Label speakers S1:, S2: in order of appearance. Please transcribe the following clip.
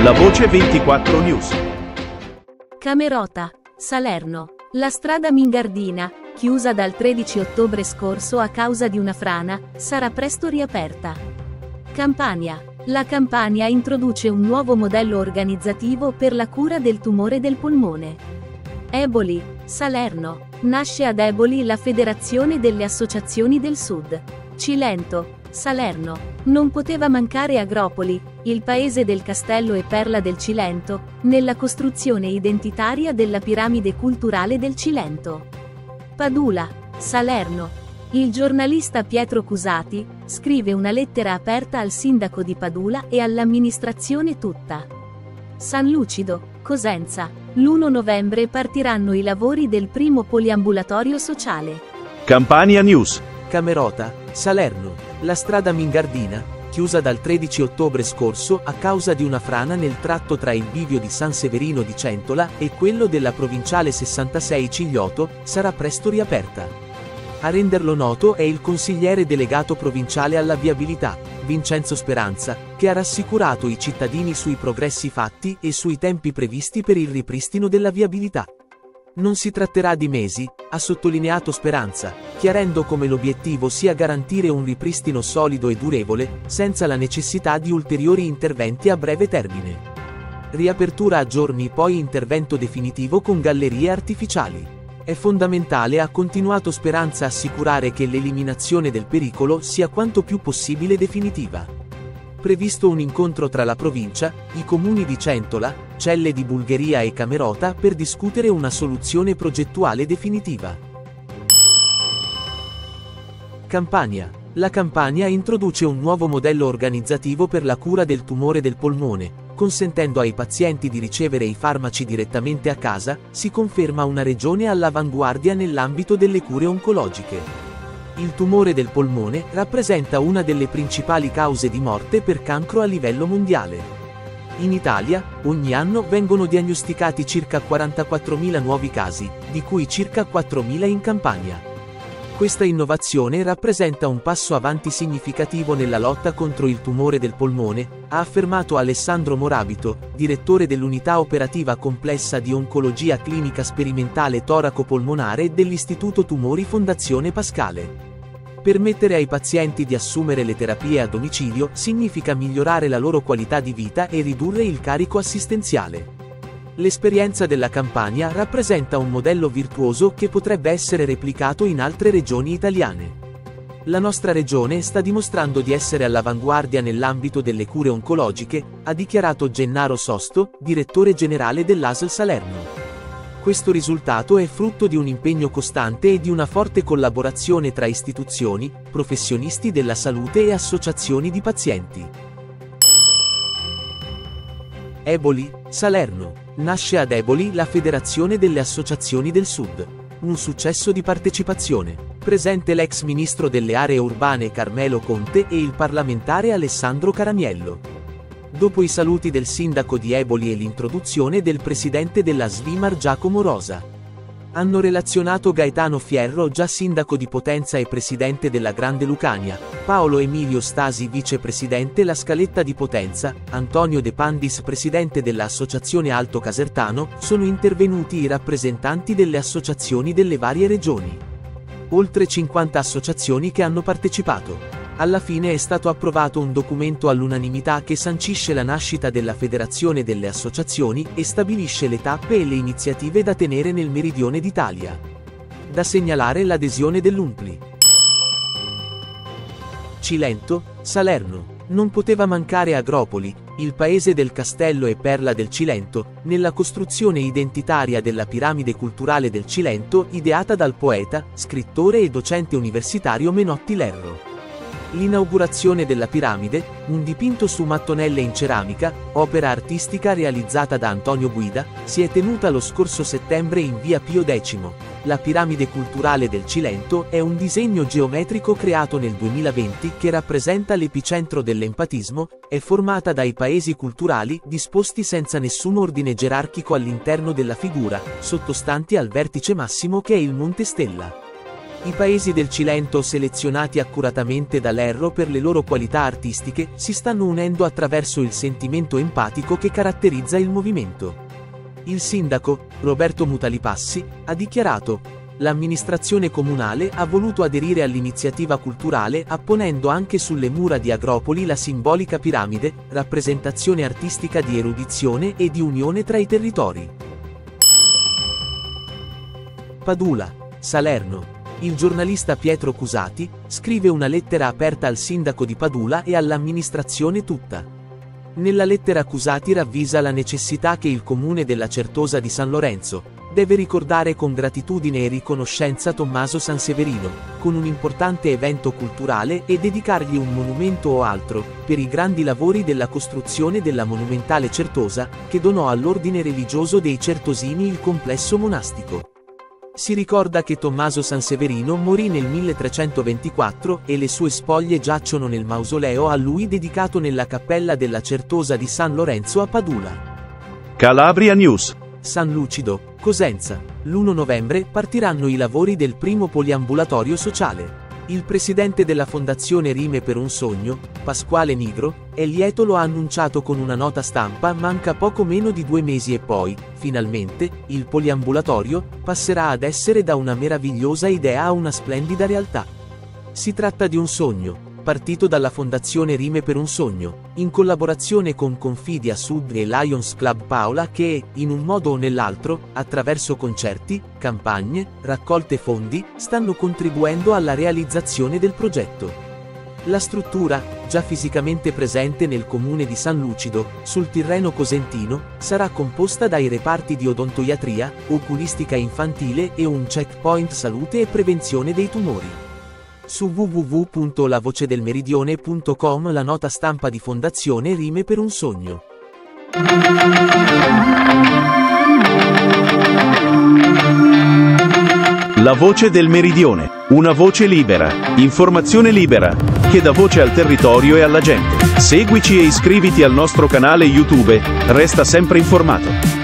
S1: La Voce 24 News.
S2: Camerota, Salerno. La strada Mingardina, chiusa dal 13 ottobre scorso a causa di una frana, sarà presto riaperta. Campania. La Campania introduce un nuovo modello organizzativo per la cura del tumore del polmone. Eboli, Salerno. Nasce ad Eboli la Federazione delle Associazioni del Sud. Cilento, Salerno. Non poteva mancare Agropoli, il paese del Castello e Perla del Cilento, nella costruzione identitaria della piramide culturale del Cilento. Padula, Salerno. Il giornalista Pietro Cusati scrive una lettera aperta al sindaco di Padula e all'amministrazione tutta. San Lucido, Cosenza. L'1 novembre partiranno i lavori del primo poliambulatorio sociale.
S1: Campania News.
S3: Camerota, Salerno. La strada Mingardina, chiusa dal 13 ottobre scorso a causa di una frana nel tratto tra il bivio di San Severino di Centola e quello della provinciale 66 Ciglioto, sarà presto riaperta. A renderlo noto è il consigliere delegato provinciale alla viabilità, Vincenzo Speranza, che ha rassicurato i cittadini sui progressi fatti e sui tempi previsti per il ripristino della viabilità. Non si tratterà di mesi, ha sottolineato Speranza, chiarendo come l'obiettivo sia garantire un ripristino solido e durevole, senza la necessità di ulteriori interventi a breve termine. Riapertura a giorni poi intervento definitivo con gallerie artificiali. È fondamentale, ha continuato Speranza, assicurare che l'eliminazione del pericolo sia quanto più possibile definitiva. Previsto un incontro tra la provincia, i comuni di Centola, Celle di Bulgheria e Camerota per discutere una soluzione progettuale definitiva. Campania. La Campania introduce un nuovo modello organizzativo per la cura del tumore del polmone, consentendo ai pazienti di ricevere i farmaci direttamente a casa. Si conferma una regione all'avanguardia nell'ambito delle cure oncologiche. Il tumore del polmone rappresenta una delle principali cause di morte per cancro a livello mondiale. In Italia, ogni anno vengono diagnosticati circa 44.000 nuovi casi, di cui circa 4.000 in Campania. Questa innovazione rappresenta un passo avanti significativo nella lotta contro il tumore del polmone, ha affermato Alessandro Morabito, direttore dell'unità operativa complessa di oncologia clinica sperimentale toraco-polmonare dell'Istituto Tumori Fondazione Pascale. Permettere ai pazienti di assumere le terapie a domicilio significa migliorare la loro qualità di vita e ridurre il carico assistenziale. L'esperienza della Campania rappresenta un modello virtuoso che potrebbe essere replicato in altre regioni italiane. La nostra regione sta dimostrando di essere all'avanguardia nell'ambito delle cure oncologiche, ha dichiarato Gennaro Sosto, direttore generale dell'ASL Salerno. Questo risultato è frutto di un impegno costante e di una forte collaborazione tra istituzioni, professionisti della salute e associazioni di pazienti. Eboli, Salerno. Nasce ad Eboli la Federazione delle Associazioni del Sud. Un successo di partecipazione. Presente l'ex ministro delle aree urbane Carmelo Conte e il parlamentare Alessandro Caramiello. Dopo i saluti del sindaco di Eboli e l'introduzione del presidente della Svimar Giacomo Rosa. Hanno relazionato Gaetano Fierro, già sindaco di Potenza e presidente della Grande Lucania, Paolo Emilio Stasi vicepresidente La Scaletta di Potenza, Antonio De Pandis presidente dell'Associazione Alto Casertano. Sono intervenuti i rappresentanti delle associazioni delle varie regioni. Oltre 50 associazioni che hanno partecipato. Alla fine è stato approvato un documento all'unanimità che sancisce la nascita della Federazione delle Associazioni e stabilisce le tappe e le iniziative da tenere nel meridione d'Italia. Da segnalare l'adesione dell'UNPLI. Cilento, Salerno. Non poteva mancare Agropoli, il paese del Castello e Perla del Cilento, nella costruzione identitaria della piramide culturale del Cilento ideata dal poeta, scrittore e docente universitario Menotti Lerro. L'inaugurazione della piramide, un dipinto su mattonelle in ceramica, opera artistica realizzata da Antonio Guida, si è tenuta lo scorso settembre in via Pio X. La piramide culturale del Cilento è un disegno geometrico creato nel 2020 che rappresenta l'epicentro dell'empatismo, è formata dai paesi culturali disposti senza nessun ordine gerarchico all'interno della figura, sottostanti al vertice massimo che è il Monte Stella. I paesi del Cilento, selezionati accuratamente dall'Erro per le loro qualità artistiche, si stanno unendo attraverso il sentimento empatico che caratterizza il movimento. Il sindaco, Roberto Mutalipassi, ha dichiarato: l'amministrazione comunale ha voluto aderire all'iniziativa culturale apponendo anche sulle mura di Agropoli la simbolica piramide, rappresentazione artistica di erudizione e di unione tra i territori. Padula, Salerno. Il giornalista Pietro Cusati scrive una lettera aperta al sindaco di Padula e all'amministrazione tutta. Nella lettera Cusati ravvisa la necessità che il comune della Certosa di San Lorenzo deve ricordare con gratitudine e riconoscenza Tommaso Sanseverino, con un importante evento culturale e dedicargli un monumento o altro, per i grandi lavori della costruzione della monumentale Certosa, che donò all'ordine religioso dei certosini il complesso monastico. Si ricorda che Tommaso Sanseverino morì nel 1324 e le sue spoglie giacciono nel mausoleo a lui dedicato nella cappella della Certosa di San Lorenzo a Padula.
S1: Calabria News.
S3: San Lucido, Cosenza. L'1 novembre partiranno i lavori del primo poliambulatorio sociale. Il presidente della Fondazione Rime per un Sogno, Pasquale Nigro, è lieto, lo ha annunciato con una nota stampa. Manca poco meno di 2 mesi e poi, finalmente, il poliambulatorio passerà ad essere da una meravigliosa idea a una splendida realtà. Si tratta di un sogno, partito dalla Fondazione Rime per un Sogno, in collaborazione con Confidia Sud e Lions Club Paola che, in un modo o nell'altro, attraverso concerti, campagne, raccolte fondi, stanno contribuendo alla realizzazione del progetto. La struttura, già fisicamente presente nel comune di San Lucido, sul Tirreno cosentino, sarà composta dai reparti di odontoiatria, oculistica infantile e un checkpoint salute e prevenzione dei tumori. Su www.lavocedelmeridione.com la nota stampa di Fondazione Rime per un Sogno.
S1: La voce del Meridione. Una voce libera. Informazione libera. Che dà voce al territorio e alla gente. Seguici e iscriviti al nostro canale YouTube. Resta sempre informato.